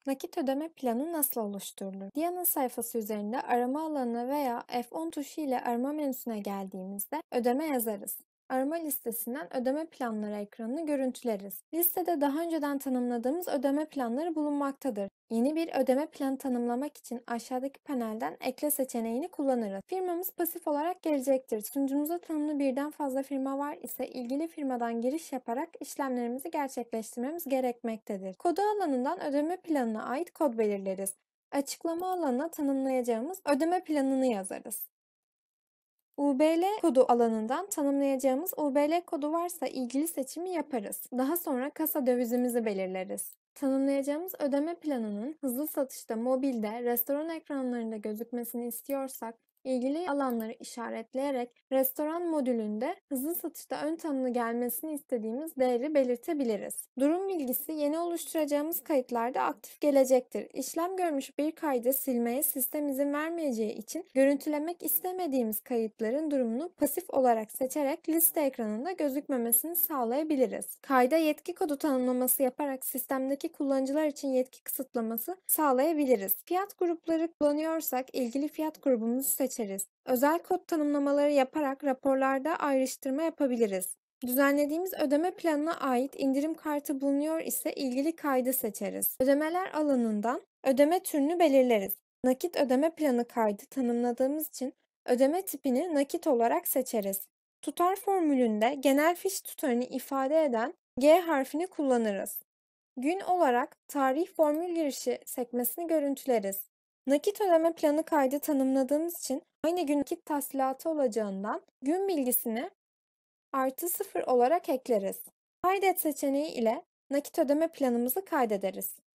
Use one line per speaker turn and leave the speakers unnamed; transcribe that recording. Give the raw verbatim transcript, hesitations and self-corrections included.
Nakit ödeme planı nasıl oluşturulur? Diyanın sayfası üzerinde arama alanına veya F on tuşu ile arama menüsüne geldiğimizde ödeme yazarız. Arama listesinden ödeme planları ekranını görüntüleriz. Listede daha önceden tanımladığımız ödeme planları bulunmaktadır. Yeni bir ödeme planı tanımlamak için aşağıdaki panelden ekle seçeneğini kullanırız. Firmamız pasif olarak gelecektir. Sunucumuza tanımlı birden fazla firma var ise ilgili firmadan giriş yaparak işlemlerimizi gerçekleştirmemiz gerekmektedir. Kodu alanından ödeme planına ait kod belirleriz. Açıklama alanına tanımlayacağımız ödeme planını yazarız. U B L kodu alanından tanımlayacağımız U B L kodu varsa ilgili seçimi yaparız. Daha sonra kasa dövizimizi belirleriz. Tanımlayacağımız ödeme planının hızlı satışta, mobilde, restoran ekranlarında gözükmesini istiyorsak, ilgili alanları işaretleyerek restoran modülünde hızlı satışta ön tanımlı gelmesini istediğimiz değeri belirtebiliriz. Durum bilgisi yeni oluşturacağımız kayıtlarda aktif gelecektir. İşlem görmüş bir kaydı silmeye sistem izin vermeyeceği için görüntülemek istemediğimiz kayıtların durumunu pasif olarak seçerek liste ekranında gözükmemesini sağlayabiliriz. Kayda yetki kodu tanımlaması yaparak sistemdeki kullanıcılar için yetki kısıtlaması sağlayabiliriz. Fiyat grupları kullanıyorsak ilgili fiyat grubumuzu seçeriz. Özel kod tanımlamaları yaparak raporlarda ayrıştırma yapabiliriz. Düzenlediğimiz ödeme planına ait indirim kartı bulunuyor ise ilgili kaydı seçeriz. Ödemeler alanından ödeme türünü belirleriz. Nakit ödeme planı kaydı tanımladığımız için ödeme tipini nakit olarak seçeriz. Tutar formülünde genel fiş tutarını ifade eden G harfini kullanırız. Gün olarak tarih formül girişi sekmesini görüntüleriz. Nakit ödeme planı kaydı tanımladığımız için aynı gün nakit tahsilatı olacağından gün bilgisini artı sıfır olarak ekleriz. Kaydet seçeneği ile nakit ödeme planımızı kaydederiz.